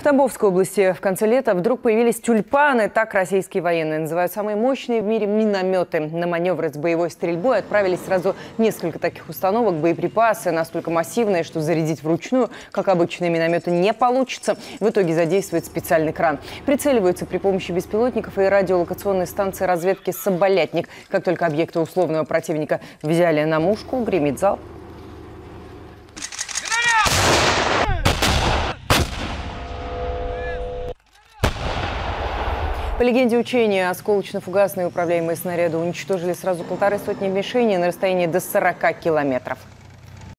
В Тамбовской области в конце лета вдруг появились тюльпаны. Так российские военные называют самые мощные в мире минометы. На маневры с боевой стрельбой отправились сразу несколько таких установок. Боеприпасы настолько массивные, что зарядить вручную, как обычные минометы, не получится. В итоге задействуют специальный кран. Прицеливаются при помощи беспилотников и радиолокационной станции разведки «Соболятник». Как только объекты условного противника взяли на мушку, гремит залп. По легенде учения, осколочно-фугасные управляемые снаряды уничтожили сразу 1,5 сотни мишеней на расстоянии до 40 километров.